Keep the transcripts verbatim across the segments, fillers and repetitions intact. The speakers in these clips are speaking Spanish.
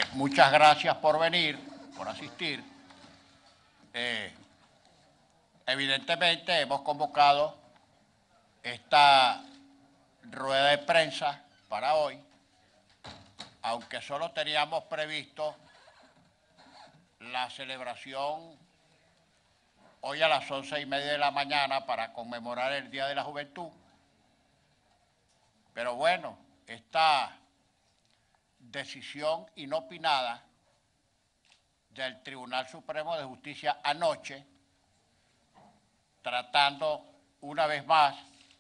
muchas gracias por venir, por asistir. Eh, evidentemente hemos convocado esta rueda de prensa para hoy, aunque solo teníamos previsto la celebración hoy a las once y media de la mañana para conmemorar el Día de la Juventud. Pero bueno, esta decisión inopinada del Tribunal Supremo de Justicia anoche, tratando una vez más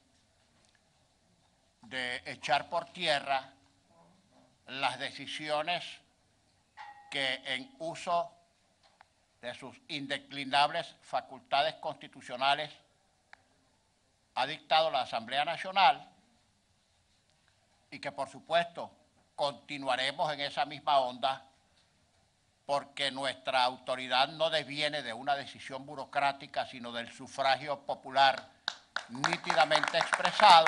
de echar por tierra las decisiones que en uso de sus indeclinables facultades constitucionales ha dictado la Asamblea Nacional y que por supuesto continuaremos en esa misma onda porque nuestra autoridad no deviene de una decisión burocrática, sino del sufragio popular nítidamente expresado.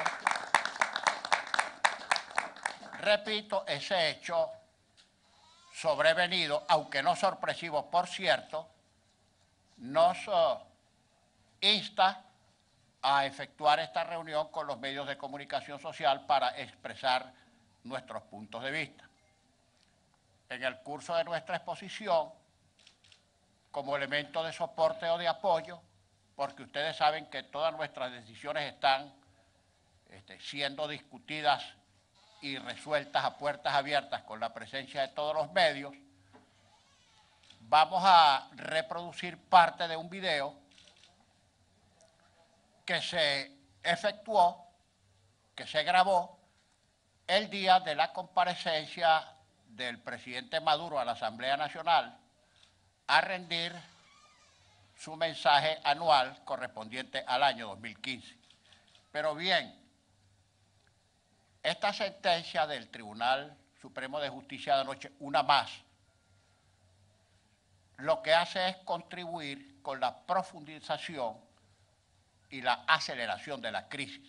Repito, ese hecho sobrevenido, aunque no sorpresivo, por cierto, nos uh, insta a efectuar esta reunión con los medios de comunicación social para expresar nuestros puntos de vista. En el curso de nuestra exposición, como elemento de soporte o de apoyo, porque ustedes saben que todas nuestras decisiones están este, siendo discutidas y resueltas a puertas abiertas con la presencia de todos los medios, vamos a reproducir parte de un video que se efectuó, que se grabó el día de la comparecencia del presidente Maduro a la Asamblea Nacional a rendir su mensaje anual correspondiente al año dos mil quince. Pero bien, esta sentencia del Tribunal Supremo de Justicia de anoche, una más, lo que hace es contribuir con la profundización y la aceleración de la crisis.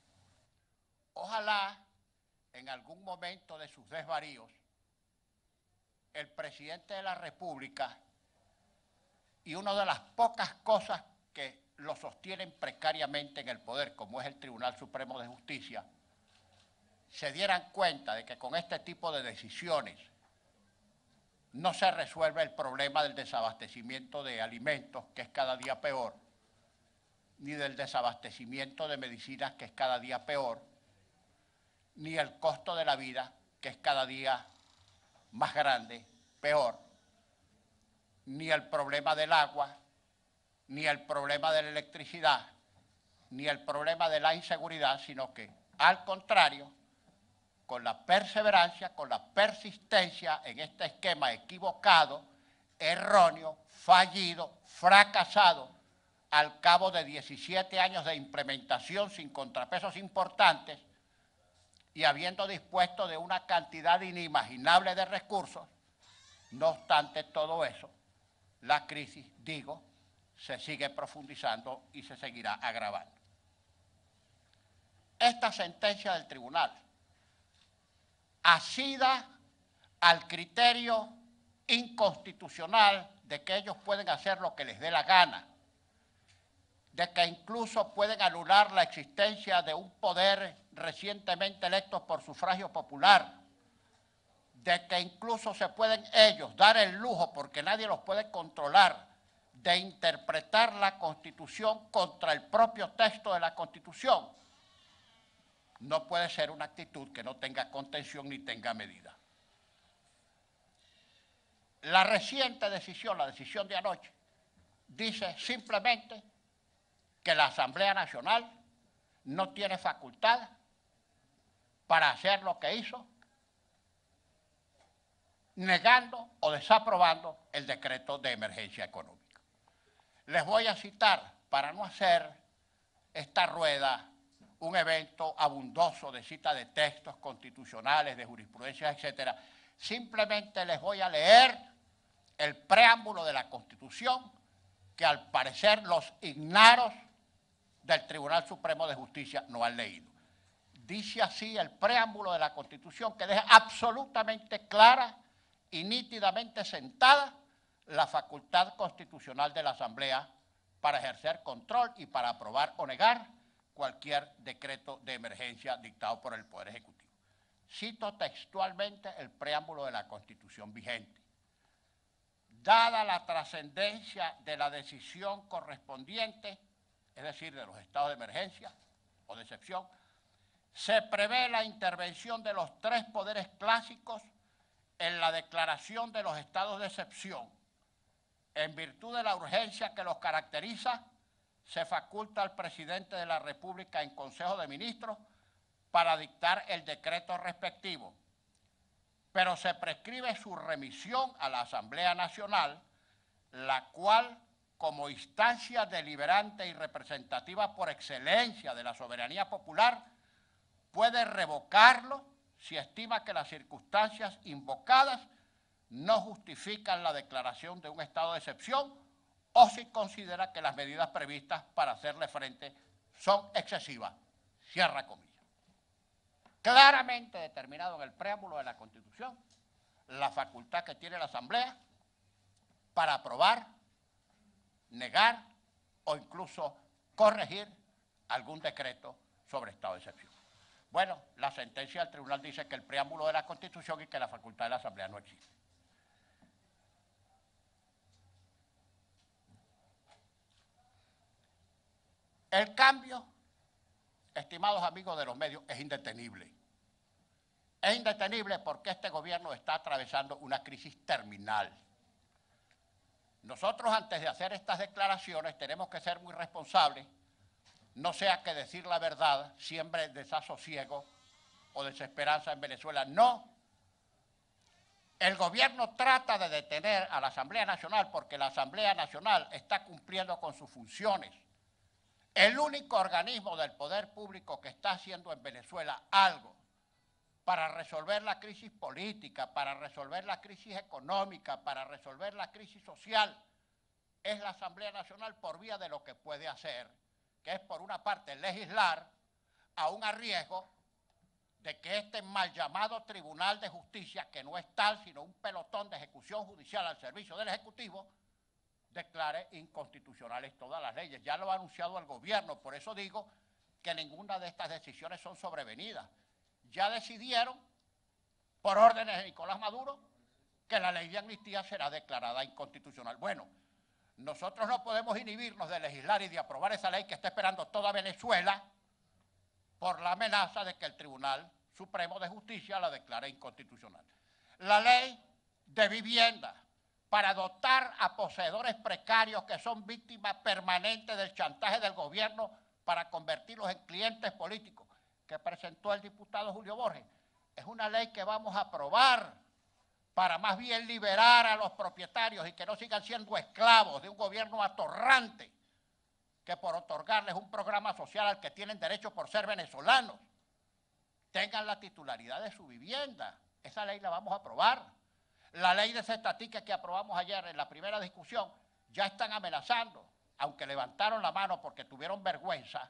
Ojalá en algún momento de sus desvaríos el presidente de la República, y una de las pocas cosas que lo sostienen precariamente en el poder, como es el Tribunal Supremo de Justicia, se dieran cuenta de que con este tipo de decisiones no se resuelve el problema del desabastecimiento de alimentos, que es cada día peor, ni del desabastecimiento de medicinas, que es cada día peor, ni el costo de la vida, que es cada día más grande, peor, ni el problema del agua, ni el problema de la electricidad, ni el problema de la inseguridad, sino que, al contrario, con la perseverancia, con la persistencia en este esquema equivocado, erróneo, fallido, fracasado, al cabo de diecisiete años de implementación sin contrapesos importantes y habiendo dispuesto de una cantidad inimaginable de recursos, no obstante todo eso, la crisis, digo, se sigue profundizando y se seguirá agravando. Esta sentencia del tribunal, asida al criterio inconstitucional de que ellos pueden hacer lo que les dé la gana, de que incluso pueden anular la existencia de un poder recientemente electo por sufragio popular, de que incluso se pueden ellos dar el lujo, porque nadie los puede controlar, de interpretar la Constitución contra el propio texto de la Constitución, no puede ser una actitud que no tenga contención ni tenga medida. La reciente decisión, la decisión de anoche, dice simplemente que la Asamblea Nacional no tiene facultad para hacer lo que hizo, negando o desaprobando el decreto de emergencia económica. Les voy a citar, para no hacer esta rueda un evento abundoso de citas de textos constitucionales, de jurisprudencia, etcétera, simplemente les voy a leer el preámbulo de la Constitución que al parecer los ignaros del Tribunal Supremo de Justicia no han leído. Dice así el preámbulo de la Constitución, que deja absolutamente clara y nítidamente sentada la facultad constitucional de la Asamblea para ejercer control y para aprobar o negar cualquier decreto de emergencia dictado por el Poder Ejecutivo. Cito textualmente el preámbulo de la Constitución vigente. Dada la trascendencia de la decisión correspondiente, es decir, de los estados de emergencia o de excepción, se prevé la intervención de los tres poderes clásicos en la declaración de los estados de excepción. En virtud de la urgencia que los caracteriza, se faculta al presidente de la República en Consejo de Ministros para dictar el decreto respectivo, pero se prescribe su remisión a la Asamblea Nacional, la cual, como instancia deliberante y representativa por excelencia de la soberanía popular, puede revocarlo si estima que las circunstancias invocadas no justifican la declaración de un estado de excepción o si considera que las medidas previstas para hacerle frente son excesivas. Cierra comillas. Claramente determinado en el preámbulo de la Constitución la facultad que tiene la Asamblea para aprobar, negar o incluso corregir algún decreto sobre estado de excepción. Bueno, la sentencia del tribunal dice que el preámbulo de la Constitución y que la facultad de la Asamblea no existe. El cambio, estimados amigos de los medios, es indetenible. Es indetenible porque este gobierno está atravesando una crisis terminal. Nosotros, antes de hacer estas declaraciones, tenemos que ser muy responsables, no sea que decir la verdad siembre desasosiego o desesperanza en Venezuela. No. El gobierno trata de detener a la Asamblea Nacional porque la Asamblea Nacional está cumpliendo con sus funciones. El único organismo del poder público que está haciendo en Venezuela algo para resolver la crisis política, para resolver la crisis económica, para resolver la crisis social, es la Asamblea Nacional por vía de lo que puede hacer, que es por una parte legislar, aún a riesgo de que este mal llamado Tribunal de Justicia, que no es tal sino un pelotón de ejecución judicial al servicio del Ejecutivo, declare inconstitucionales todas las leyes. Ya lo ha anunciado el gobierno, por eso digo que ninguna de estas decisiones son sobrevenidas. Ya decidieron, por órdenes de Nicolás Maduro, que la ley de amnistía será declarada inconstitucional. Bueno, nosotros no podemos inhibirnos de legislar y de aprobar esa ley que está esperando toda Venezuela por la amenaza de que el Tribunal Supremo de Justicia la declare inconstitucional. La ley de vivienda, para dotar a poseedores precarios que son víctimas permanentes del chantaje del gobierno para convertirlos en clientes políticos, que presentó el diputado Julio Borges, es una ley que vamos a aprobar para más bien liberar a los propietarios y que no sigan siendo esclavos de un gobierno atorrante que por otorgarles un programa social al que tienen derecho por ser venezolanos, tengan la titularidad de su vivienda. Esa ley la vamos a aprobar. La ley de cestatica que aprobamos ayer en la primera discusión, ya están amenazando, aunque levantaron la mano porque tuvieron vergüenza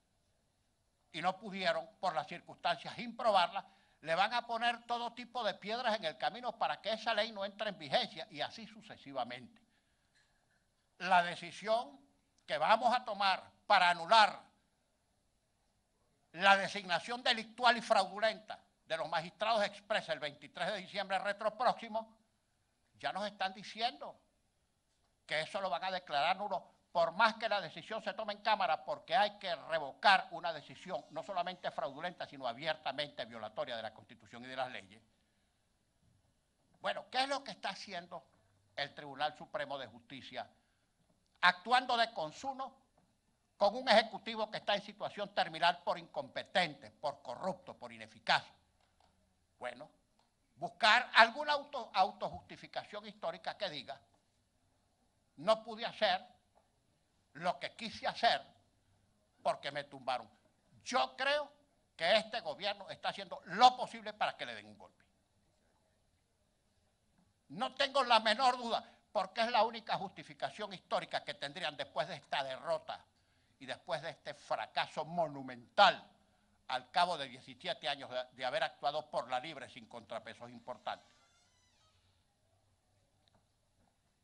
y no pudieron por las circunstancias improbarla, le van a poner todo tipo de piedras en el camino para que esa ley no entre en vigencia y así sucesivamente. La decisión que vamos a tomar para anular la designación delictual y fraudulenta de los magistrados expresa el veintitrés de diciembre retropróximo, ya nos están diciendo que eso lo van a declarar nulo, por más que la decisión se tome en Cámara, porque hay que revocar una decisión no solamente fraudulenta, sino abiertamente violatoria de la Constitución y de las leyes. Bueno, ¿qué es lo que está haciendo el Tribunal Supremo de Justicia? Actuando de consuno con un ejecutivo que está en situación terminal por incompetente, por corrupto, por ineficaz. Bueno, buscar alguna auto, autojustificación histórica que diga, no pude hacer lo que quise hacer porque me tumbaron. Yo creo que este gobierno está haciendo lo posible para que le den un golpe. No tengo la menor duda, porque es la única justificación histórica que tendrían después de esta derrota y después de este fracaso monumental al cabo de diecisiete años de, de haber actuado por la libre sin contrapesos importantes.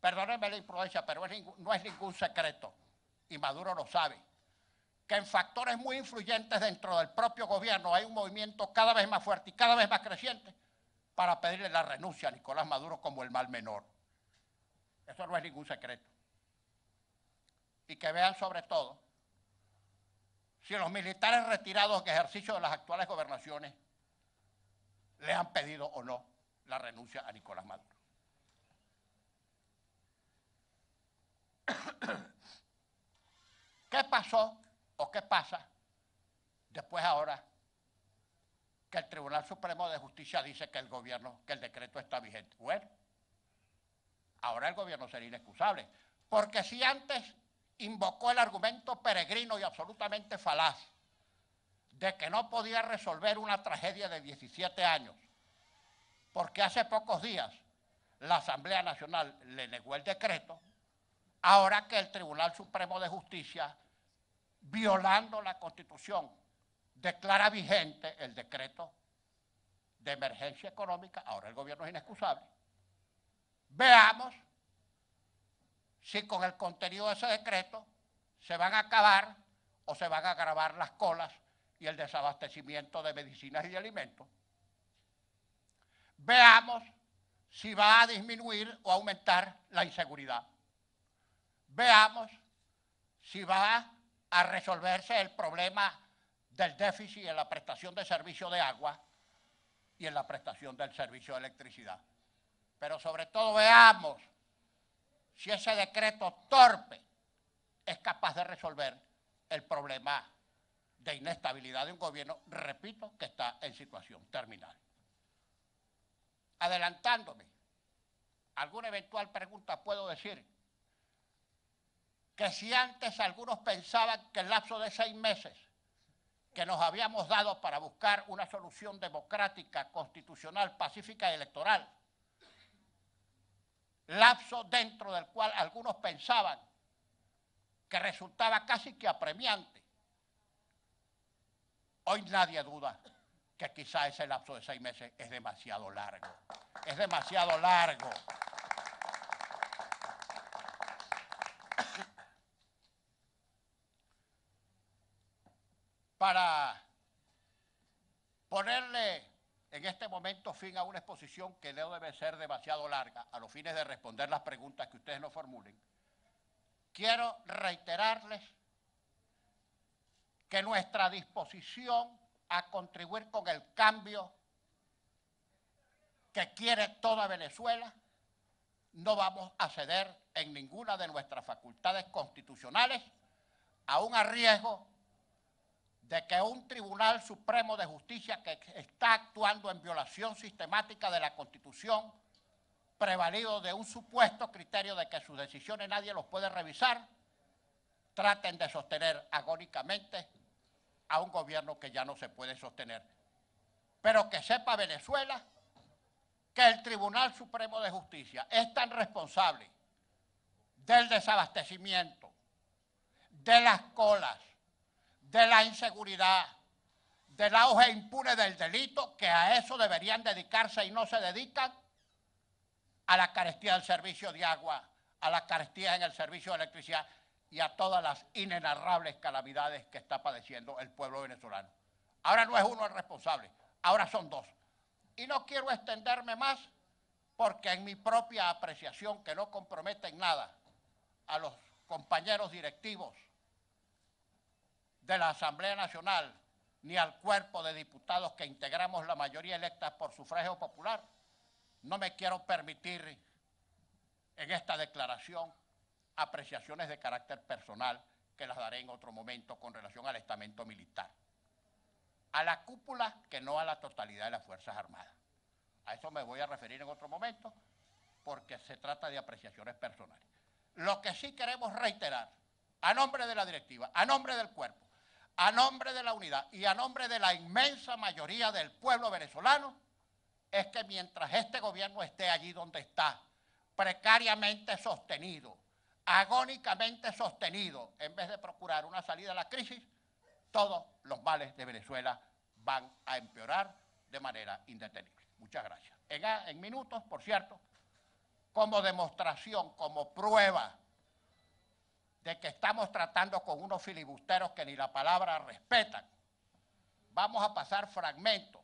perdónenme la imprudencia, pero es ningún, no es ningún secreto, y Maduro lo sabe, que en factores muy influyentes dentro del propio gobierno hay un movimiento cada vez más fuerte y cada vez más creciente para pedirle la renuncia a Nicolás Maduro como el mal menor. Eso no es ningún secreto. Y que vean sobre todo si los militares retirados en ejercicio de las actuales gobernaciones le han pedido o no la renuncia a Nicolás Maduro. ¿Qué pasó o qué pasa después ahora que el Tribunal Supremo de Justicia dice que el gobierno, que el decreto está vigente? Bueno, ahora el gobierno será inexcusable, porque si antes invocó el argumento peregrino y absolutamente falaz de que no podía resolver una tragedia de diecisiete años, porque hace pocos días la Asamblea Nacional le negó el decreto, ahora que el Tribunal Supremo de Justicia, violando la Constitución, declara vigente el decreto de emergencia económica, ahora el gobierno es inexcusable. Veamos si con el contenido de ese decreto se van a acabar o se van a agravar las colas y el desabastecimiento de medicinas y de alimentos. Veamos si va a disminuir o aumentar la inseguridad. Veamos si va a resolverse el problema del déficit en la prestación de servicio de agua y en la prestación del servicio de electricidad. Pero sobre todo veamos si ese decreto torpe es capaz de resolver el problema de inestabilidad de un gobierno, repito, que está en situación terminal. Adelantándome, alguna eventual pregunta puedo decir que si antes algunos pensaban que el lapso de seis meses que nos habíamos dado para buscar una solución democrática, constitucional, pacífica y electoral, lapso dentro del cual algunos pensaban que resultaba casi que apremiante, hoy nadie duda que quizá ese lapso de seis meses es demasiado largo, es demasiado largo. Para ponerle en este momento fin a una exposición que no debe ser demasiado larga, a los fines de responder las preguntas que ustedes nos formulen, quiero reiterarles que nuestra disposición a contribuir con el cambio que quiere toda Venezuela, no vamos a ceder en ninguna de nuestras facultades constitucionales, aún a riesgo de que un Tribunal Supremo de Justicia que está actuando en violación sistemática de la Constitución, prevalido de un supuesto criterio de que sus decisiones nadie los puede revisar, traten de sostener agónicamente a un gobierno que ya no se puede sostener. Pero que sepa Venezuela que el Tribunal Supremo de Justicia es tan responsable del desabastecimiento, de las colas, de la inseguridad, del auge impune del delito, que a eso deberían dedicarse y no se dedican, a la carestía del servicio de agua, a la carestía en el servicio de electricidad y a todas las inenarrables calamidades que está padeciendo el pueblo venezolano. Ahora no es uno el responsable, ahora son dos. Y no quiero extenderme más porque en mi propia apreciación, que no compromete en nada a los compañeros directivos de la Asamblea Nacional, ni al cuerpo de diputados que integramos la mayoría electa por sufragio popular, no me quiero permitir en esta declaración apreciaciones de carácter personal que las daré en otro momento con relación al estamento militar. A la cúpula, que no a la totalidad de las Fuerzas Armadas. A eso me voy a referir en otro momento porque se trata de apreciaciones personales. Lo que sí queremos reiterar, a nombre de la directiva, a nombre del cuerpo, a nombre de la unidad y a nombre de la inmensa mayoría del pueblo venezolano, es que mientras este gobierno esté allí donde está, precariamente sostenido, agónicamente sostenido, en vez de procurar una salida a la crisis, todos los males de Venezuela van a empeorar de manera indetenible. Muchas gracias. En, en minutos, por cierto, como demostración, como prueba de que estamos tratando con unos filibusteros que ni la palabra respetan. Vamos a pasar fragmentos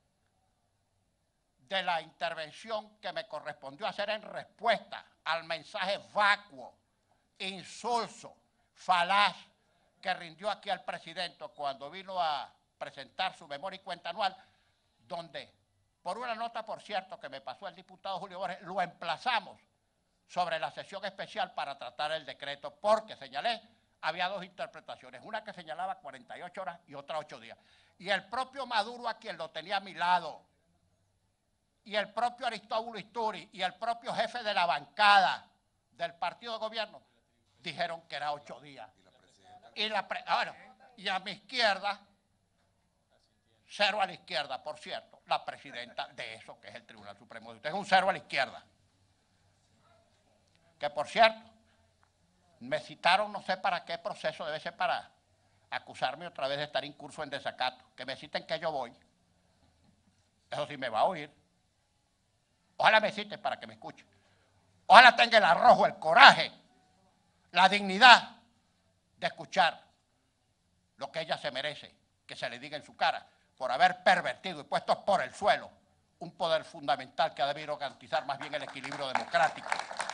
de la intervención que me correspondió hacer en respuesta al mensaje vacuo, insulso, falaz que rindió aquí al presidente cuando vino a presentar su memoria y cuenta anual, donde, por una nota, por cierto, que me pasó el diputado Julio Borges, lo emplazamos sobre la sesión especial para tratar el decreto, porque señalé, había dos interpretaciones, una que señalaba cuarenta y ocho horas y otra ocho días. Y el propio Maduro, a quien lo tenía a mi lado, y el propio Aristóbulo Isturi, y el propio jefe de la bancada del partido de gobierno, dijeron que era ocho días. Y, la pre bueno, y a mi izquierda, cero a la izquierda, por cierto, la presidenta de eso, que es el Tribunal Supremo de ustedes, un cero a la izquierda. Que, por cierto, me citaron, no sé para qué proceso, debe ser para acusarme otra vez de estar incurso en desacato, que me citen que yo voy. Eso sí me va a oír. Ojalá me citen para que me escuche. Ojalá tenga el arrojo, el coraje, la dignidad de escuchar lo que ella se merece, que se le diga en su cara, por haber pervertido y puesto por el suelo un poder fundamental que ha debido garantizar más bien el equilibrio democrático.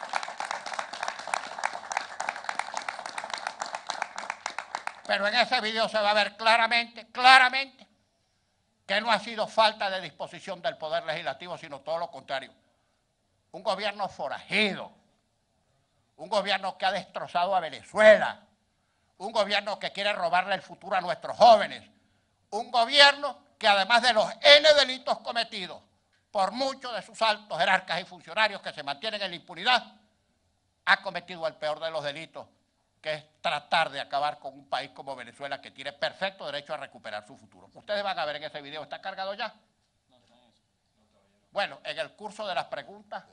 Pero en ese video se va a ver claramente, claramente, que no ha sido falta de disposición del Poder Legislativo, sino todo lo contrario. Un gobierno forajido, un gobierno que ha destrozado a Venezuela, un gobierno que quiere robarle el futuro a nuestros jóvenes, un gobierno que además de los N delitos cometidos por muchos de sus altos jerarcas y funcionarios que se mantienen en la impunidad, ha cometido el peor de los delitos, que es tratar de acabar con un país como Venezuela, que tiene perfecto derecho a recuperar su futuro. Ustedes van a ver en ese video, ¿está cargado ya? Bueno, en el curso de las preguntas...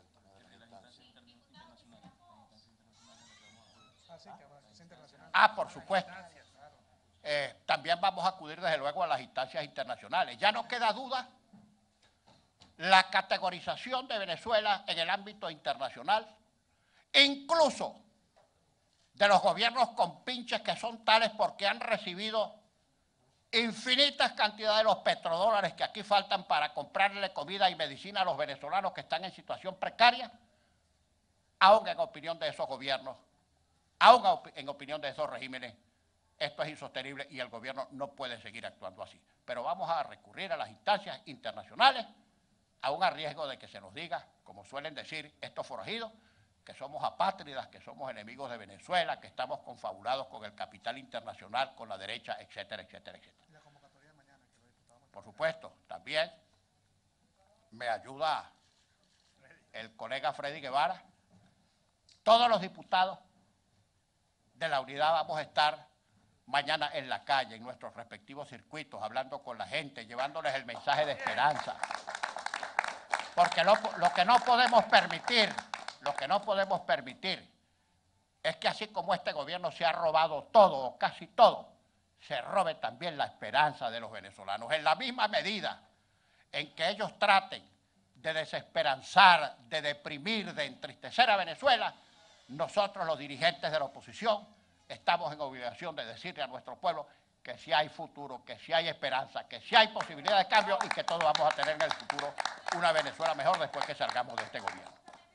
Ah, por supuesto. Eh, también vamos a acudir desde luego a las instancias internacionales. Ya no queda duda, la categorización de Venezuela en el ámbito internacional, incluso de los gobiernos con pinches que son tales porque han recibido infinitas cantidades de los petrodólares que aquí faltan para comprarle comida y medicina a los venezolanos que están en situación precaria, aún en opinión de esos gobiernos, aún en opinión de esos regímenes, esto es insostenible y el gobierno no puede seguir actuando así. Pero vamos a recurrir a las instancias internacionales, aún a riesgo de que se nos diga, como suelen decir estos forajidos, que somos apátridas, que somos enemigos de Venezuela, que estamos confabulados con el capital internacional, con la derecha, etcétera, etcétera, etcétera. ¿Y la convocatoria de mañana, que los diputados... Por supuesto, también me ayuda el colega Freddy Guevara. Todos los diputados de la unidad vamos a estar mañana en la calle, en nuestros respectivos circuitos, hablando con la gente, llevándoles el mensaje de esperanza. Porque lo, lo que no podemos permitir... Lo que no podemos permitir es que así como este gobierno se ha robado todo o casi todo, se robe también la esperanza de los venezolanos. En la misma medida en que ellos traten de desesperanzar, de deprimir, de entristecer a Venezuela, nosotros los dirigentes de la oposición estamos en obligación de decirle a nuestro pueblo que sí hay futuro, que sí hay esperanza, que sí hay posibilidad de cambio y que todos vamos a tener en el futuro una Venezuela mejor después que salgamos de este gobierno.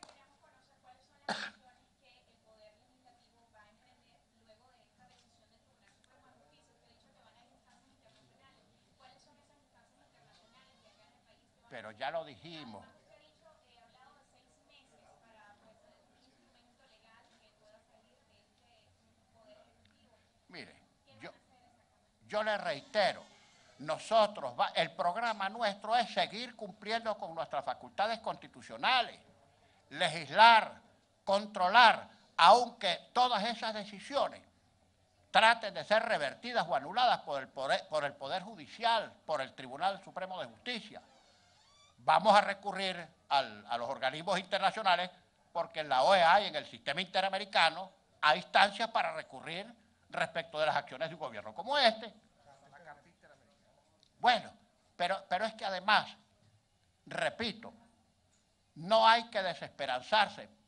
Pero ya lo dijimos. Mire, yo, yo le reitero, nosotros, va, el programa nuestro es seguir cumpliendo con nuestras facultades constitucionales, legislar, controlar, aunque todas esas decisiones traten de ser revertidas o anuladas por el Poder, por el poder Judicial, por el Tribunal Supremo de Justicia. Vamos a recurrir al, a los organismos internacionales porque en la O E A y en el sistema interamericano hay instancias para recurrir respecto de las acciones de un gobierno como este. Bueno, pero, pero es que además, repito, no hay que desesperanzarse.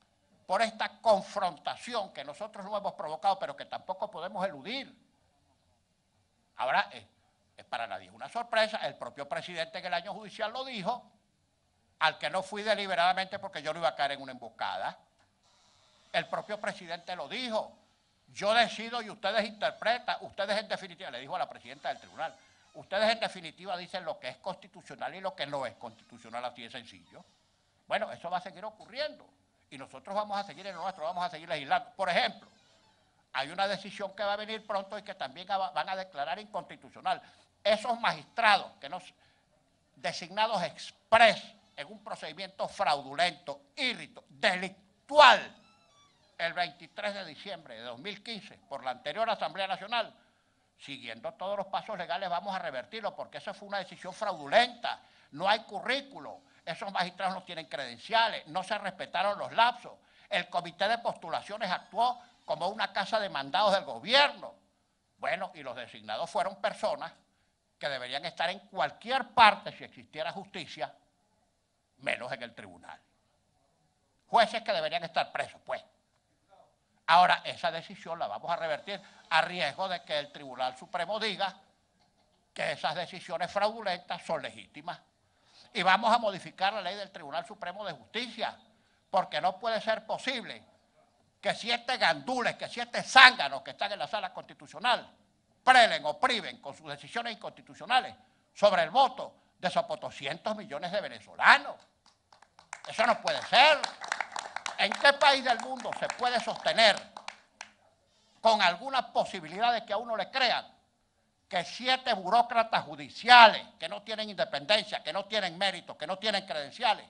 por esta confrontación que nosotros no hemos provocado, pero que tampoco podemos eludir. Ahora, es, es para nadie una sorpresa, el propio presidente en el año judicial lo dijo, al que no fui deliberadamente porque yo no iba a caer en una emboscada. El propio presidente lo dijo, yo decido y ustedes interpretan, ustedes en definitiva, le dijo a la presidenta del tribunal, ustedes en definitiva dicen lo que es constitucional y lo que no es constitucional, así de sencillo. Bueno, eso va a seguir ocurriendo y nosotros vamos a seguir en lo nuestro, vamos a seguir legislando. Por ejemplo, hay una decisión que va a venir pronto y que también van a declarar inconstitucional. Esos magistrados que nos designados express en un procedimiento fraudulento, írrito, delictual, el veintitrés de diciembre de dos mil quince, por la anterior Asamblea Nacional, siguiendo todos los pasos legales vamos a revertirlo, porque esa fue una decisión fraudulenta, no hay currículo, esos magistrados no tienen credenciales, no se respetaron los lapsos, el comité de postulaciones actuó como una casa de mandados del gobierno. Bueno, y los designados fueron personas que deberían estar en cualquier parte si existiera justicia, menos en el tribunal. Jueces que deberían estar presos, pues. Ahora, esa decisión la vamos a revertir a riesgo de que el Tribunal Supremo diga que esas decisiones fraudulentas son legítimas. Y vamos a modificar la ley del Tribunal Supremo de Justicia, porque no puede ser posible que siete gandules, que siete zánganos que están en la sala constitucional prelen o priven con sus decisiones inconstitucionales sobre el voto de sopotoscientos millones de venezolanos. Eso no puede ser. ¿En qué país del mundo se puede sostener con alguna posibilidad de que a uno le crean que siete burócratas judiciales que no tienen independencia, que no tienen mérito, que no tienen credenciales,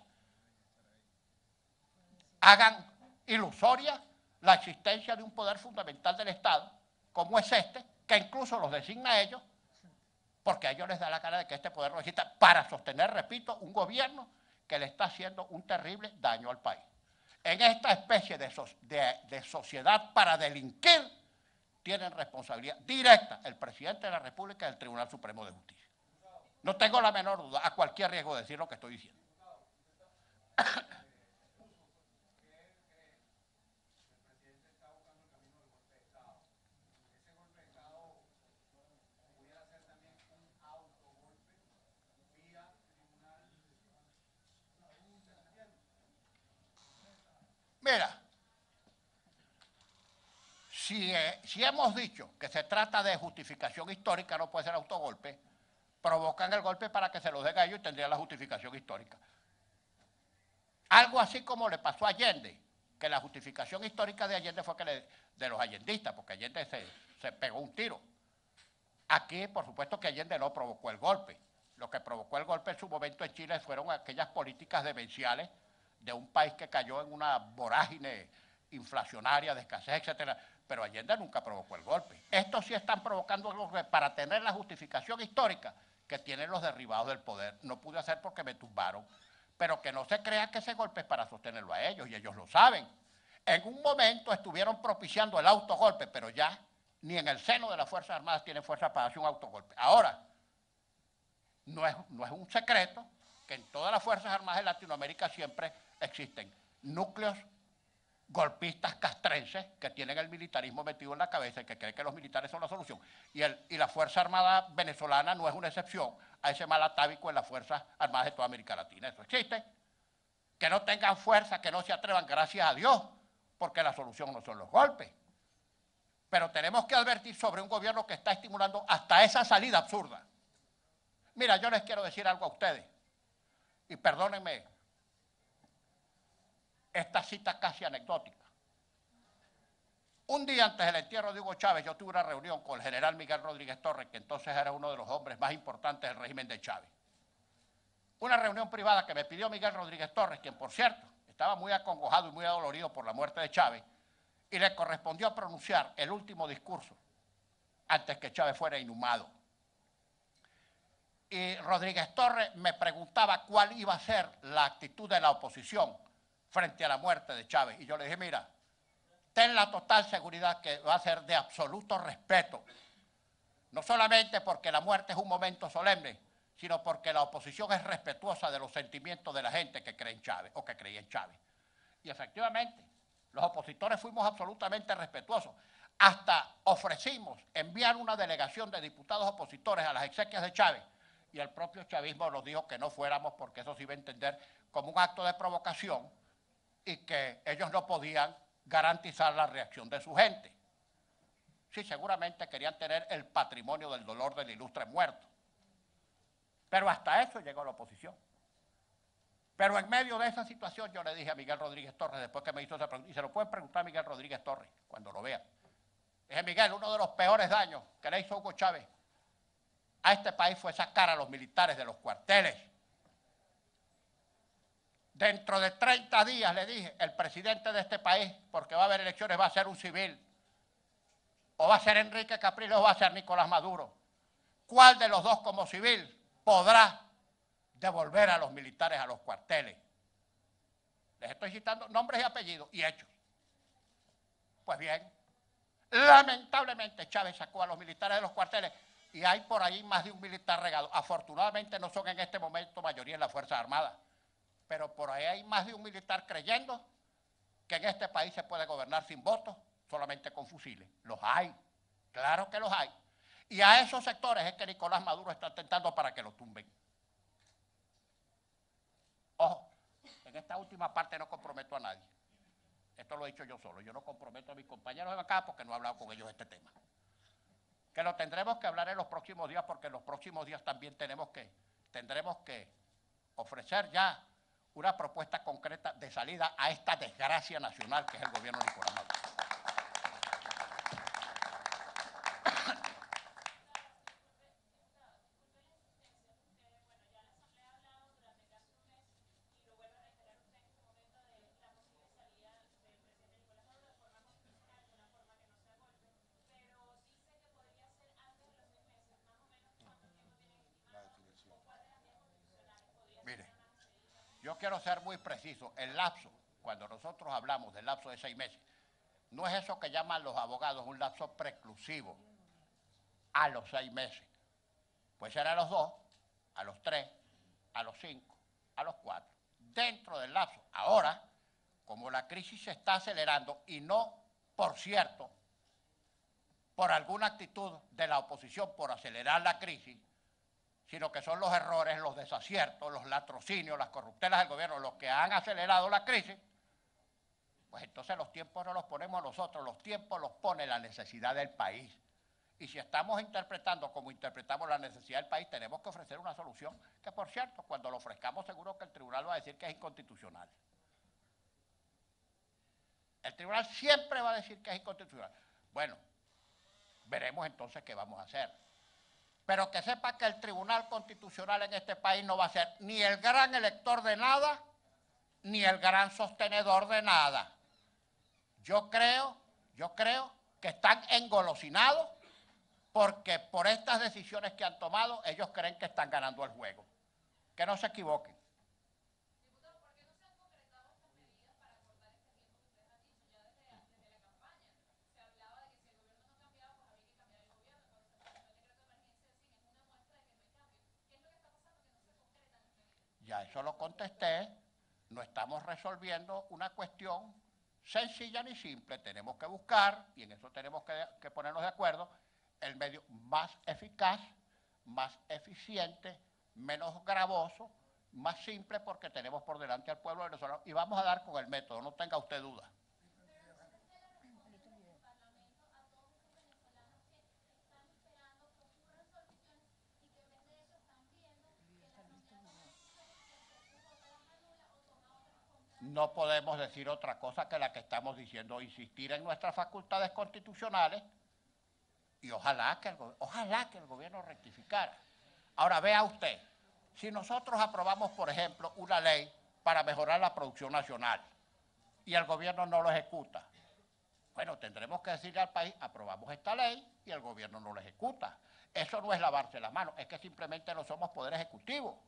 hagan ilusoria la existencia de un poder fundamental del Estado, como es este, que incluso los designa a ellos, porque a ellos les da la cara de que este poder no exista, para sostener, repito, un gobierno que le está haciendo un terrible daño al país? En esta especie de, so de, de sociedad para delinquir, tienen responsabilidad directa el presidente de la República y el Tribunal Supremo de Justicia. No tengo la menor duda, a cualquier riesgo de decir lo que estoy diciendo. Mira, si, eh, si hemos dicho que se trata de justificación histórica, no puede ser autogolpe, provocan el golpe para que se lo den a ellos y tendrían la justificación histórica. Algo así como le pasó a Allende, que la justificación histórica de Allende fue que le, de los allendistas, porque Allende se, se pegó un tiro. Aquí, por supuesto que Allende no provocó el golpe. Lo que provocó el golpe en su momento en Chile fueron aquellas políticas demenciales de un país que cayó en una vorágine inflacionaria, de escasez, etcétera. Pero Allende nunca provocó el golpe. Estos sí están provocando el golpe para tener la justificación histórica que tienen los derribados del poder. No pude hacer porque me tumbaron. Pero que no se crea que ese golpe es para sostenerlo a ellos, y ellos lo saben. En un momento estuvieron propiciando el autogolpe, pero ya ni en el seno de las Fuerzas Armadas tienen fuerza para hacer un autogolpe. Ahora, no es, no es un secreto que en todas las Fuerzas Armadas de Latinoamérica siempre existen núcleos golpistas castrenses que tienen el militarismo metido en la cabeza y que creen que los militares son la solución. Y, el, y la Fuerza Armada venezolana no es una excepción a ese mal atávico en las Fuerzas Armadas de toda América Latina. Eso existe. Que no tengan fuerza, que no se atrevan, gracias a Dios, porque la solución no son los golpes. Pero tenemos que advertir sobre un gobierno que está estimulando hasta esa salida absurda. Mira, yo les quiero decir algo a ustedes, y perdónenme esta cita casi anecdótica. Un día antes del entierro de Hugo Chávez, yo tuve una reunión con el general Miguel Rodríguez Torres, que entonces era uno de los hombres más importantes del régimen de Chávez. Una reunión privada que me pidió Miguel Rodríguez Torres, quien por cierto estaba muy acongojado y muy adolorido por la muerte de Chávez, y le correspondió pronunciar el último discurso antes que Chávez fuera inhumado. Y Rodríguez Torres me preguntaba cuál iba a ser la actitud de la oposición frente a la muerte de Chávez. Y yo le dije, mira, ten la total seguridad que va a ser de absoluto respeto, no solamente porque la muerte es un momento solemne, sino porque la oposición es respetuosa de los sentimientos de la gente que cree en Chávez o que creía en Chávez. Y efectivamente, Los opositores fuimos absolutamente respetuosos. Hasta ofrecimos enviar una delegación de diputados opositores a las exequias de Chávez y el propio chavismo nos dijo que no fuéramos porque eso se iba a entender como un acto de provocación y que ellos no podían garantizar la reacción de su gente. Sí, seguramente querían tener el patrimonio del dolor del ilustre muerto. Pero hasta eso llegó la oposición. Pero en medio de esa situación yo le dije a Miguel Rodríguez Torres, después que me hizo esa pregunta, y se lo pueden preguntar a Miguel Rodríguez Torres cuando lo vea. Dije, Miguel, uno de los peores daños que le hizo Hugo Chávez a este país fue sacar a los militares de los cuarteles. Dentro de treinta días, le dije, el presidente de este país, porque va a haber elecciones, va a ser un civil. O va a ser Enrique Capriles o va a ser Nicolás Maduro. ¿Cuál de los dos como civil podrá devolver a los militares a los cuarteles? Les estoy citando nombres y apellidos y hechos. Pues bien, lamentablemente Chávez sacó a los militares de los cuarteles y hay por ahí más de un militar regado. Afortunadamente no son en este momento mayoría en las Fuerzas Armadas, pero por ahí hay más de un militar creyendo que en este país se puede gobernar sin votos, solamente con fusiles. Los hay, claro que los hay. Y a esos sectores es que Nicolás Maduro está tentando para que los tumben. Ojo, en esta última parte no comprometo a nadie. Esto lo he dicho yo solo. Yo no comprometo a mis compañeros de acá porque no he hablado con ellos de este tema. Que lo tendremos que hablar en los próximos días porque en los próximos días también tenemos que, tendremos que ofrecer ya una propuesta concreta de salida a esta desgracia nacional que es el gobierno de Nicolás Maduro. Yo quiero ser muy preciso. El lapso, cuando nosotros hablamos del lapso de seis meses, no es eso que llaman los abogados un lapso preclusivo a los seis meses. Puede ser a los dos, a los tres, a los cinco, a los cuatro. Dentro del lapso. Ahora, como la crisis se está acelerando y no, por cierto, por alguna actitud de la oposición por acelerar la crisis, sino que son los errores, los desaciertos, los latrocinios, las corruptelas del gobierno los que han acelerado la crisis, pues entonces los tiempos no los ponemos nosotros, los tiempos los pone la necesidad del país. Y si estamos interpretando como interpretamos la necesidad del país, tenemos que ofrecer una solución que, por cierto, cuando lo ofrezcamos seguro que el tribunal va a decir que es inconstitucional. El tribunal siempre va a decir que es inconstitucional. Bueno, veremos entonces qué vamos a hacer. Pero que sepa que el Tribunal Constitucional en este país no va a ser ni el gran elector de nada, ni el gran sostenedor de nada. Yo creo, yo creo que están engolosinados porque por estas decisiones que han tomado, ellos creen que están ganando el juego. Que no se equivoquen. Diputado, ¿por qué no se han concretado estas medidas para acordar este tiempo que usted ha dicho ya desde, desde la campaña? Se hablaba de que si el gobierno no cambiaba, pues había que cambiar el gobierno. Cuando se presentó el decreto de emergencia, decían, es una muestra de que no hay cambio. ¿Qué es lo que está pasando que no se concretan las medidas? Ya eso lo contesté. No estamos resolviendo una cuestión sencilla ni simple. Tenemos que buscar, y en eso tenemos que, que ponernos de acuerdo, el medio más eficaz, más eficiente, menos gravoso, más simple, porque tenemos por delante al pueblo venezolano y vamos a dar con el método, no tenga usted duda. No podemos decir otra cosa que la que estamos diciendo, insistir en nuestras facultades constitucionales y ojalá que el, ojalá que el gobierno rectificara. Ahora vea usted, si nosotros aprobamos, por ejemplo, una ley para mejorar la producción nacional y el gobierno no lo ejecuta, bueno, tendremos que decirle al país, aprobamos esta ley y el gobierno no lo ejecuta. Eso no es lavarse las manos, es que simplemente no somos poder ejecutivo.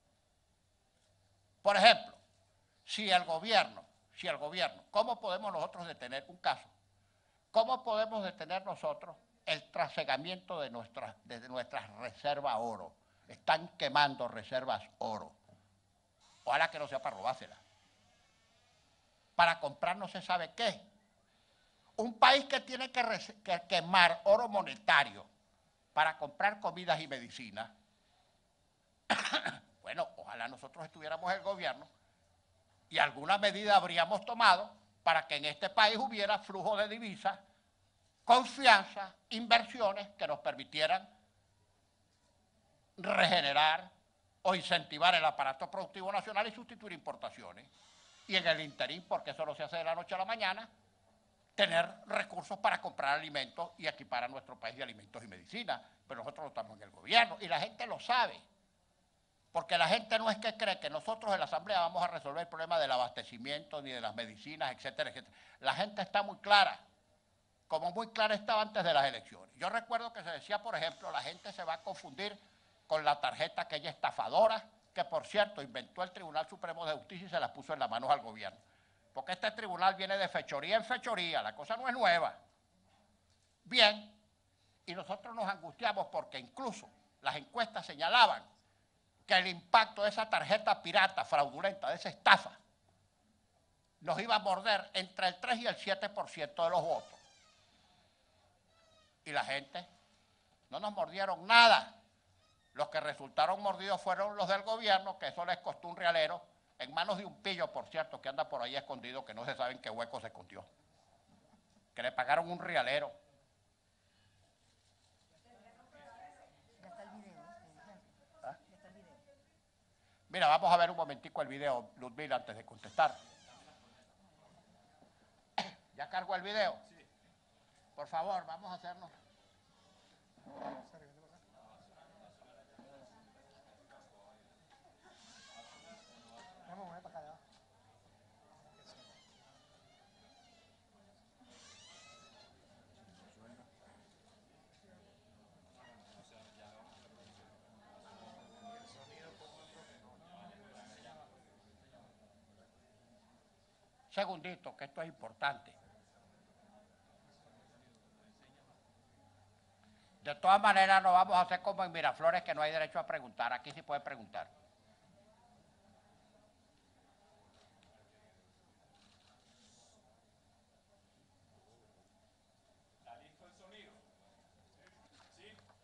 Por ejemplo, si el gobierno, si el gobierno, ¿cómo podemos nosotros detener un caso? ¿Cómo podemos detener nosotros el trasegamiento de nuestras, de nuestras reservas oro? Están quemando reservas oro. Ojalá que no sea para robárselas. para comprar no se sabe qué. Un país que tiene que, que quemar oro monetario para comprar comidas y medicinas. Bueno, ojalá nosotros estuviéramos en el gobierno y alguna medida habríamos tomado para que en este país hubiera flujo de divisas, confianza, inversiones que nos permitieran regenerar o incentivar el aparato productivo nacional y sustituir importaciones. Y en el interín, porque eso no se hace de la noche a la mañana, tener recursos para comprar alimentos y equipar a nuestro país de alimentos y medicinas. Pero nosotros no estamos en el gobierno y la gente lo sabe. Porque la gente no es que cree que nosotros en la Asamblea vamos a resolver el problema del abastecimiento ni de las medicinas, etcétera, etcétera. La gente está muy clara, como muy clara estaba antes de las elecciones. Yo recuerdo que se decía, por ejemplo, la gente se va a confundir con la tarjeta aquella estafadora, que por cierto inventó el Tribunal Supremo de Justicia y se las puso en las manos al gobierno. Porque este tribunal viene de fechoría en fechoría, la cosa no es nueva. Bien, y nosotros nos angustiamos porque incluso las encuestas señalaban que el impacto de esa tarjeta pirata, fraudulenta, de esa estafa, nos iba a morder entre el tres y el siete por ciento de los votos. Y la gente, no nos mordieron nada. Los que resultaron mordidos fueron los del gobierno, que eso les costó un realero, en manos de un pillo, por cierto, que anda por ahí escondido, que no se sabe en qué hueco se escondió. Que le pagaron un realero. Mira, vamos a ver un momentico el video, Ludmila, antes de contestar. ¿Ya cargó el video? Sí. Por favor, vamos a hacernos. Vamos a ver para acá. Segundito, que esto es importante. De todas maneras, no vamos a hacer como en Miraflores, que no hay derecho a preguntar. Aquí sí puede preguntar. ¿Está listo el sonido? ¿Sí?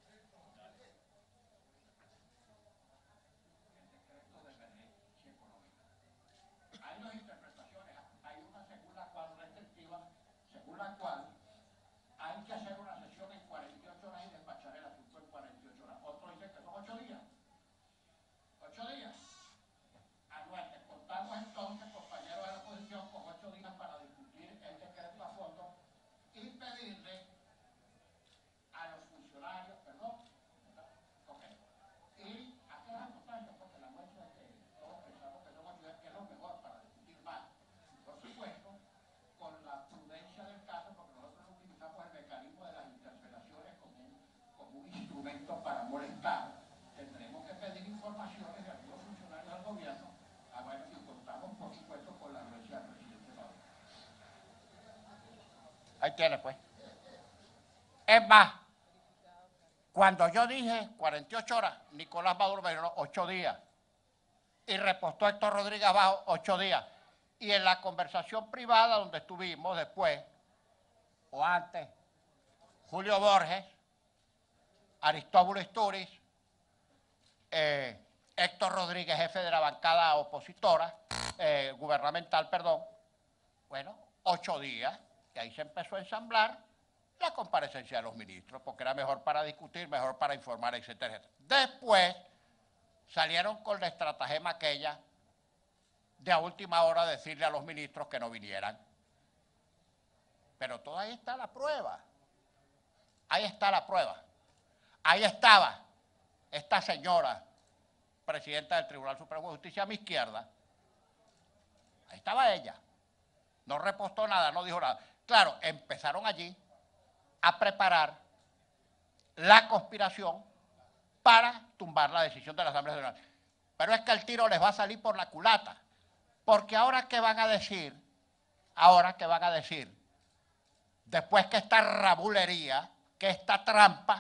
Hay dos interpretaciones. Hay una según la cual restrictiva, según la cual hay que hacer una sesión en cuarenta y ocho horas y despachar el asunto en cuarenta y ocho horas. Otro dice que son ocho días. ocho días. Anuente, contamos entonces, compañeros de la oposición, con ocho días para discutir el decreto a fondo y pedirle a los funcionarios, perdón, ok, y hacer las anotaciones, porque la muestra es que todos pensamos que son ocho días, que es lo mejor para discutir más. Por supuesto, con la prudencia del caso, porque nosotros no utilizamos el mecanismo de las interpelaciones como un, como un instrumento para molestar. Tendremos que pedir informaciones de algunos funcionarios del gobierno, a bueno, y contamos por supuesto con la anuencia del presidente Maduro. Ahí tiene pues. Es más, cuando yo dije cuarenta y ocho horas, Nicolás Maduro me dijo ocho días. Y repostó Héctor Rodríguez abajo ocho días. Y en la conversación privada donde estuvimos después, o antes, Julio Borges, Aristóbulo Istúriz, eh, Héctor Rodríguez, jefe de la bancada opositora, eh, gubernamental, perdón, bueno, ocho días, y ahí se empezó a ensamblar la comparecencia de los ministros, porque era mejor para discutir, mejor para informar, etcétera, etcétera. Después salieron con la estratagema aquella de a última hora decirle a los ministros que no vinieran. Pero todo ahí está la prueba. Ahí está la prueba. Ahí estaba esta señora, presidenta del Tribunal Supremo de Justicia a mi izquierda. Ahí estaba ella. No repostó nada, no dijo nada. Claro, empezaron allí a preparar la conspiración para tumbar la decisión de la Asamblea General. Pero es que el tiro les va a salir por la culata. Porque ahora, ¿qué van a decir? Ahora, ¿qué van a decir? Después que esta rabulería, que esta trampa,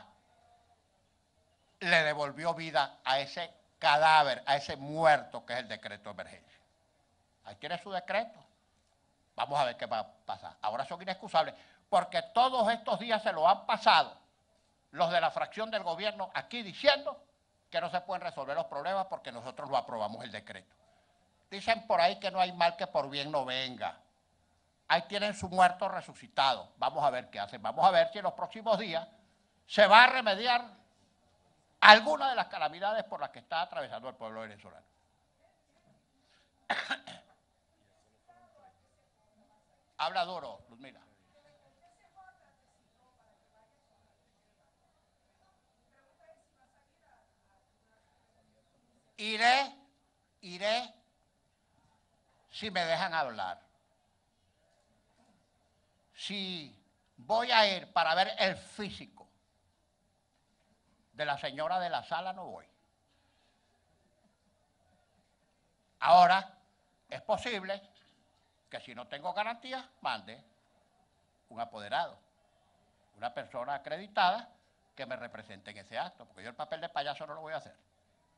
le devolvió vida a ese cadáver, a ese muerto que es el decreto de emergencia. Ahí tiene su decreto. Vamos a ver qué va a pasar. Ahora son inexcusables, porque todos estos días se lo han pasado los de la fracción del gobierno aquí diciendo que no se pueden resolver los problemas porque nosotros lo aprobamos el decreto. Dicen por ahí que no hay mal que por bien no venga. Ahí tienen su muerto resucitado. Vamos a ver qué hacen. Vamos a ver si en los próximos días se va a remediar alguna de las calamidades por las que está atravesando el pueblo venezolano. Habla duro, Luzmila. Iré, iré si me dejan hablar. Si voy a ir para ver el físico de la señora de la sala, no voy. Ahora, es posible que si no tengo garantías, mande un apoderado, una persona acreditada que me represente en ese acto, porque yo el papel de payaso no lo voy a hacer.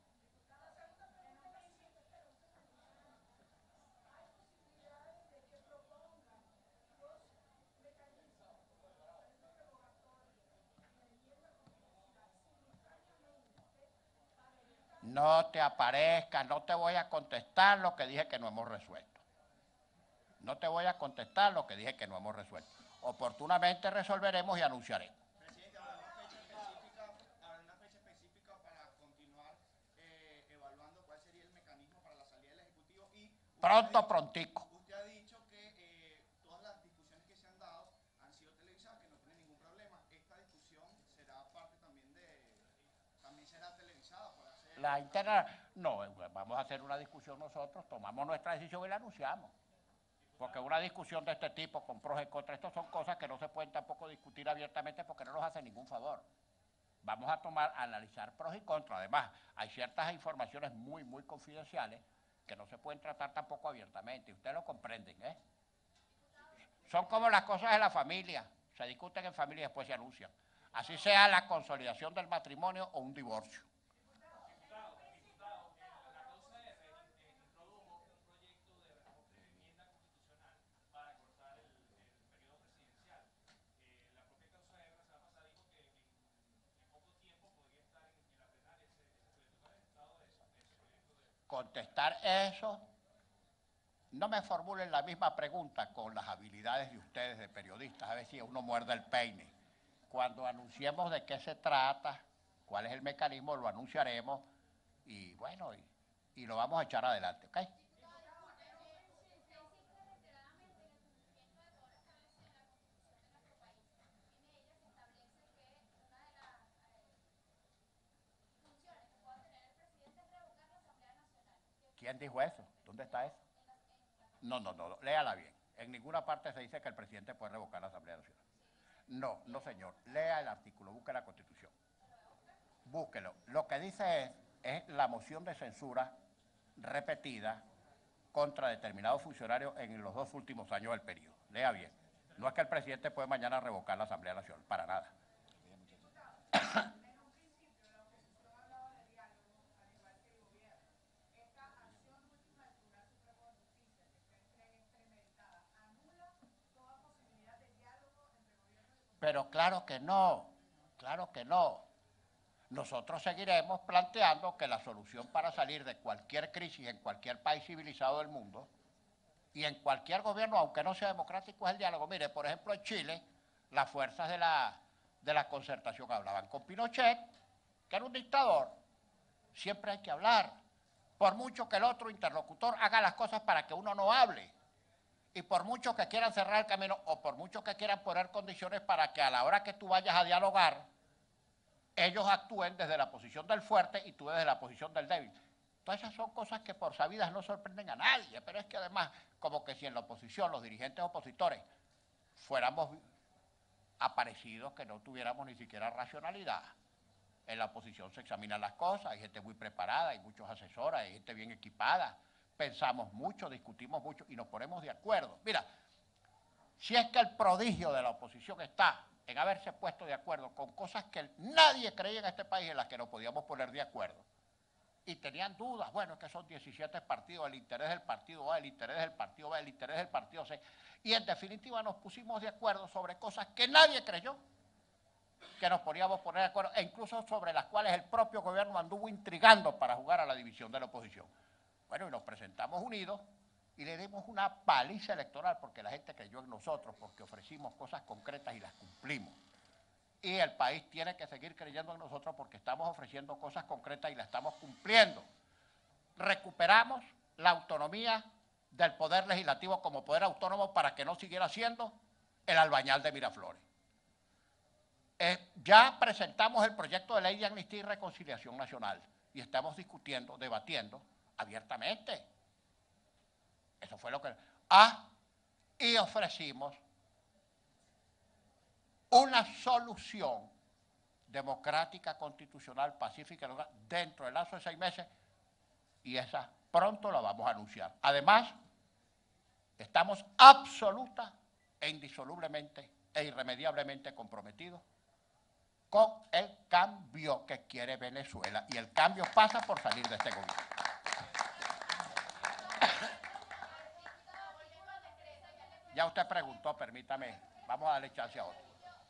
No te aparezcas, no te voy a contestar lo que dije que no hemos resuelto. No te voy a contestar lo que dije que no hemos resuelto. Oportunamente resolveremos y anunciaremos. Presidente, ¿habrá una fecha específica, habrá una fecha específica para continuar eh, evaluando cuál sería el mecanismo para la salida del Ejecutivo? Y Pronto, prontico. Usted ha dicho que eh, todas las discusiones que se han dado han sido televisadas, que no tiene ningún problema. ¿Esta discusión será parte también de, también será televisada por hacer? La interna, no, vamos a hacer una discusión nosotros, tomamos nuestra decisión y la anunciamos. Porque una discusión de este tipo con pros y contras, estas son cosas que no se pueden tampoco discutir abiertamente porque no nos hace ningún favor. Vamos a tomar, a analizar pros y contras. Además, hay ciertas informaciones muy, muy confidenciales que no se pueden tratar tampoco abiertamente. Y ustedes lo comprenden, ¿eh? Son como las cosas de la familia. Se discuten en familia y después se anuncian. Así sea la consolidación del matrimonio o un divorcio. Contestar eso, no me formulen la misma pregunta con las habilidades de ustedes de periodistas, a ver si uno muerde el peine. Cuando anunciemos de qué se trata, cuál es el mecanismo, lo anunciaremos y bueno, y, y lo vamos a echar adelante, ¿ok? ¿Quién dijo eso? ¿Dónde está eso? No, no, no, léala bien. En ninguna parte se dice que el presidente puede revocar la Asamblea Nacional. No, no señor. Lea el artículo, busque la Constitución. Búsquelo. Lo que dice es, es la moción de censura repetida contra determinados funcionarios en los dos últimos años del periodo. Lea bien. No es que el presidente puede mañana revocar la Asamblea Nacional, para nada. Pero claro que no, claro que no. Nosotros seguiremos planteando que la solución para salir de cualquier crisis en cualquier país civilizado del mundo y en cualquier gobierno, aunque no sea democrático, es el diálogo. Mire, por ejemplo, en Chile, las fuerzas de la, de la concertación hablaban con Pinochet, que era un dictador. Siempre hay que hablar, por mucho que el otro interlocutor haga las cosas para que uno no hable. Y por mucho que quieran cerrar el camino o por mucho que quieran poner condiciones para que a la hora que tú vayas a dialogar, ellos actúen desde la posición del fuerte y tú desde la posición del débil. Todas esas son cosas que por sabidas no sorprenden a nadie, pero es que además, como que si en la oposición, los dirigentes opositores, fuéramos aparecidos que no tuviéramos ni siquiera racionalidad. En la oposición se examinan las cosas, hay gente muy preparada, hay muchos asesores, hay gente bien equipada. Pensamos mucho, discutimos mucho y nos ponemos de acuerdo. Mira, si es que el prodigio de la oposición está en haberse puesto de acuerdo con cosas que nadie creía en este país en las que nos podíamos poner de acuerdo. y tenían dudas. Bueno, es que son diecisiete partidos, el interés del partido A, el interés del partido B, el interés del partido C. Y en definitiva nos pusimos de acuerdo sobre cosas que nadie creyó que nos podíamos poner de acuerdo, e incluso sobre las cuales el propio gobierno anduvo intrigando para jugar a la división de la oposición. Bueno, y nos presentamos unidos y le dimos una paliza electoral porque la gente creyó en nosotros, porque ofrecimos cosas concretas y las cumplimos. Y el país tiene que seguir creyendo en nosotros porque estamos ofreciendo cosas concretas y las estamos cumpliendo. Recuperamos la autonomía del Poder Legislativo como poder autónomo para que no siguiera siendo el albañal de Miraflores. Eh, ya presentamos el proyecto de ley de amnistía y reconciliación nacional y estamos discutiendo, debatiendo abiertamente. Eso fue lo que... Ah, y ofrecimos una solución democrática, constitucional, pacífica, dentro del lazo de seis meses, y esa pronto la vamos a anunciar. Además, estamos absoluta e indisolublemente e irremediablemente comprometidos con el cambio que quiere Venezuela, y el cambio pasa por salir de este gobierno. Ya usted preguntó, permítame, vamos a darle chance a otro.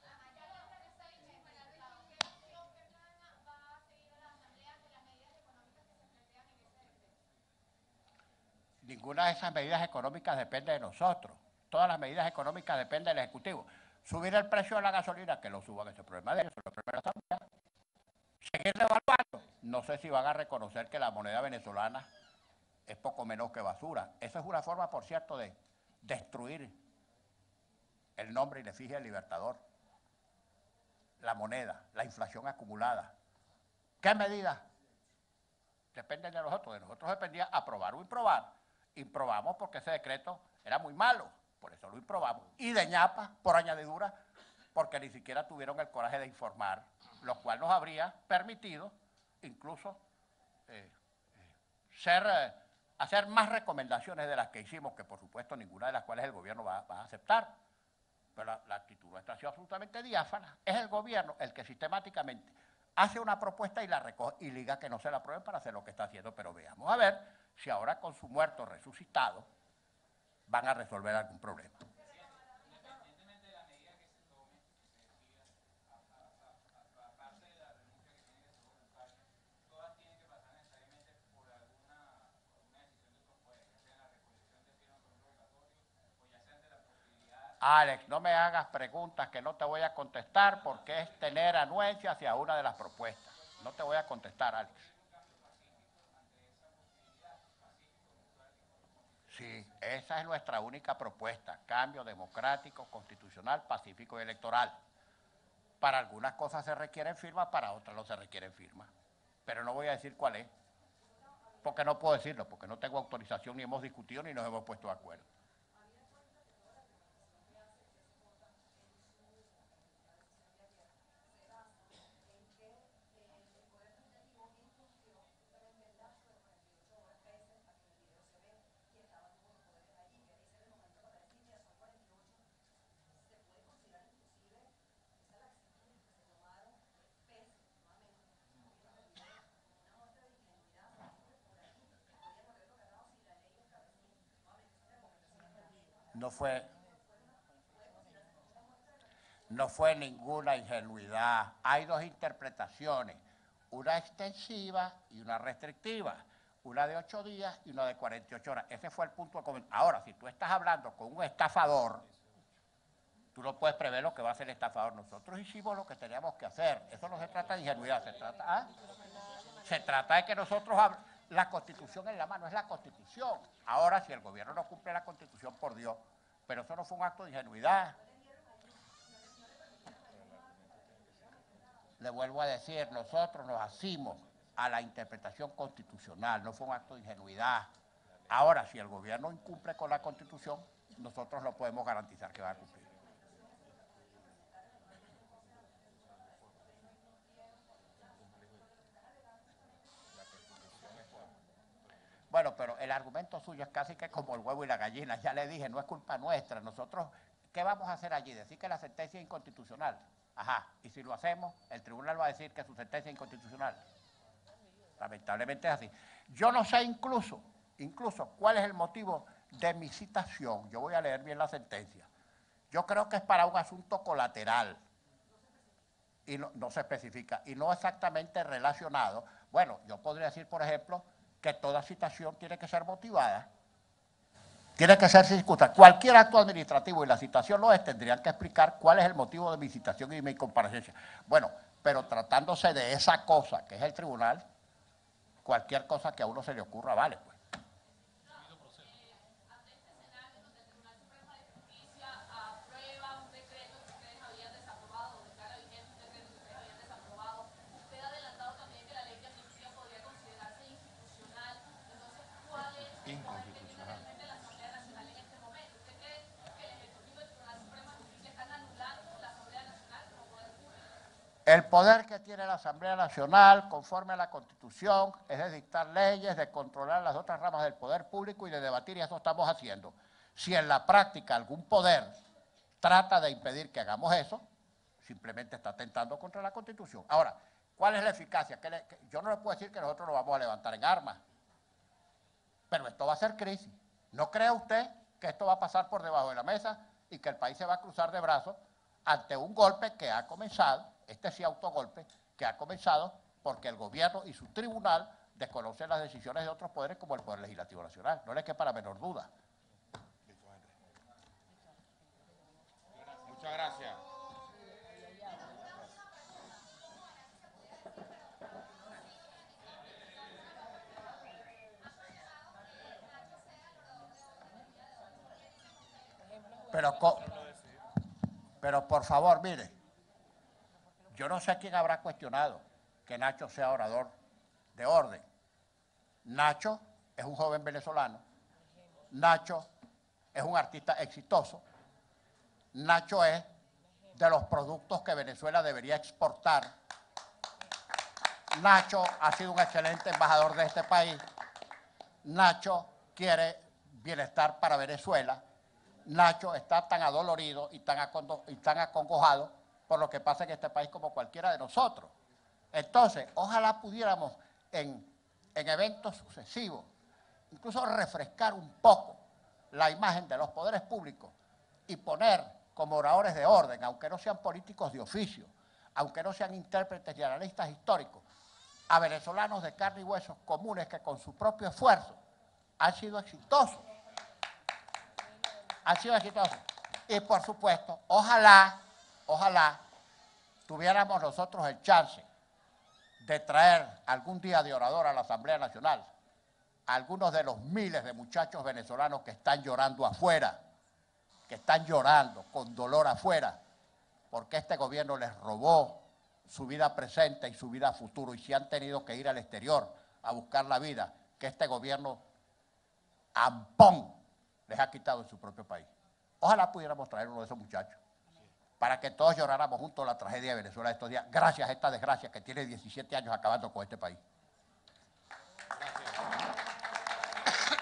Ninguna de esas medidas económicas depende de nosotros. Todas las medidas económicas dependen del Ejecutivo. Subir el precio de la gasolina, que lo suban, ese es el problema de ellos, es el problema de la Asamblea. Seguir revaluando. No sé si van a reconocer que la moneda venezolana es poco menos que basura. Esa es una forma, por cierto, de destruir el nombre y la efigie del Libertador. La moneda, la inflación acumulada. ¿Qué medidas? Dependen de nosotros. De nosotros dependía aprobar o improbar. Improbamos porque ese decreto era muy malo, por eso lo improbamos. Y de ñapa, por añadidura, porque ni siquiera tuvieron el coraje de informar, lo cual nos habría permitido incluso eh, eh, ser, eh, hacer más recomendaciones de las que hicimos, que por supuesto ninguna de las cuales el gobierno va, va a aceptar. Pero la, la actitud nuestra ha sido absolutamente diáfana. Es el gobierno el que sistemáticamente hace una propuesta y la recoge y liga que no se la aprueben para hacer lo que está haciendo. Pero veamos a ver si ahora con su muerto resucitado van a resolver algún problema. Independientemente de la medida que se tome, que se decida, aparte de la renuncia que tiene que ser voluntaria, todas tienen que pasar necesariamente por alguna, por una decisión de otros poderes, ya sea en la recolección de firmas por un revocatorio, o ya sea ante la posibilidad... Alex, no me hagas preguntas que no te voy a contestar porque es tener anuencia hacia una de las propuestas. No te voy a contestar, Alex. Sí, esa es nuestra única propuesta, cambio democrático, constitucional, pacífico y electoral. Para algunas cosas se requieren firmas, para otras no se requieren firmas. Pero no voy a decir cuál es, porque no puedo decirlo, porque no tengo autorización, ni hemos discutido, ni nos hemos puesto de acuerdo. No fue, no fue ninguna ingenuidad. Hay dos interpretaciones, una extensiva y una restrictiva, una de ocho días y una de cuarenta y ocho horas. Ese fue el punto de comentario. Ahora, si tú estás hablando con un estafador, tú no puedes prever lo que va a hacer el estafador. Nosotros hicimos lo que teníamos que hacer. Eso no se trata de ingenuidad, se trata, ¿ah? se trata de que nosotros hablamos. La Constitución en la mano es la Constitución. Ahora, si el gobierno no cumple la Constitución, por Dios, pero eso no fue un acto de ingenuidad. Le vuelvo a decir, nosotros nos asimos a la interpretación constitucional, no fue un acto de ingenuidad. Ahora, si el gobierno incumple con la Constitución, nosotros no podemos garantizar que va a cumplir. Bueno, pero el argumento suyo es casi que como el huevo y la gallina. Ya le dije, no es culpa nuestra. Nosotros, ¿qué vamos a hacer allí? Decir que la sentencia es inconstitucional. Ajá, y si lo hacemos, el tribunal va a decir que su sentencia es inconstitucional. Lamentablemente es así. Yo no sé incluso, incluso cuál es el motivo de mi citación. Yo voy a leer bien la sentencia. Yo creo que es para un asunto colateral. Y no, no se especifica. Y no exactamente relacionado. Bueno, yo podría decir, por ejemplo, que toda citación tiene que ser motivada. Tiene que ser circunstancial. Cualquier acto administrativo, y la citación lo es, tendrían que explicar cuál es el motivo de mi citación y de mi comparecencia. Bueno, pero tratándose de esa cosa, que es el tribunal, cualquier cosa que a uno se le ocurra vale, pues. Ante este escenario donde el Tribunal Supremo de Justicia aprueba un decreto que ustedes habían desaprobado, declara vigente un decreto que ustedes habían desaprobado, usted ha adelantado también que la ley de amnistía podría considerarse institucional. Entonces, ¿cuál es el poder que tiene realmente la Asamblea Nacional en este momento? ¿Usted cree que el Ejecutivo y el Tribunal Supremo de Justicia están anulando la Asamblea Nacional como poder público? El poder que tiene la Asamblea Nacional, conforme a la Constitución, es de dictar leyes, de controlar las otras ramas del poder público y de debatir, y eso estamos haciendo. Si en la práctica algún poder trata de impedir que hagamos eso, simplemente está atentando contra la Constitución. Ahora, ¿cuál es la eficacia? Que le, que yo no le puedo decir que nosotros nos vamos a levantar en armas, pero esto va a ser crisis. ¿No cree usted que esto va a pasar por debajo de la mesa y que el país se va a cruzar de brazos ante un golpe que ha comenzado, este sí autogolpe, que ha comenzado porque el gobierno y su tribunal desconocen las decisiones de otros poderes como el Poder Legislativo Nacional? No le quepa la menor duda. Muchas gracias. Pero, co- pero por favor, mire, yo no sé quién habrá cuestionado que Nacho sea orador de orden. Nacho es un joven venezolano. Nacho es un artista exitoso. Nacho es de los productos que Venezuela debería exportar. Nacho ha sido un excelente embajador de este país. Nacho quiere bienestar para Venezuela. Nacho está tan adolorido y tan, acondo, y tan acongojado por lo que pasa en este país como cualquiera de nosotros. Entonces, ojalá pudiéramos en, en eventos sucesivos, incluso refrescar un poco la imagen de los poderes públicos y poner como oradores de orden, aunque no sean políticos de oficio, aunque no sean intérpretes y analistas históricos, a venezolanos de carne y huesos comunes que con su propio esfuerzo han sido exitosos. Han sido exitosos. Y por supuesto, ojalá, ojalá tuviéramos nosotros el chance de traer algún día de orador a la Asamblea Nacional a algunos de los miles de muchachos venezolanos que están llorando afuera, que están llorando con dolor afuera, porque este gobierno les robó su vida presente y su vida futuro, y si han tenido que ir al exterior a buscar la vida que este gobierno ampón les ha quitado en su propio país. Ojalá pudiéramos traer uno de esos muchachos para que todos lloráramos juntos la tragedia de Venezuela estos días, gracias a esta desgracia que tiene diecisiete años acabando con este país. Gracias.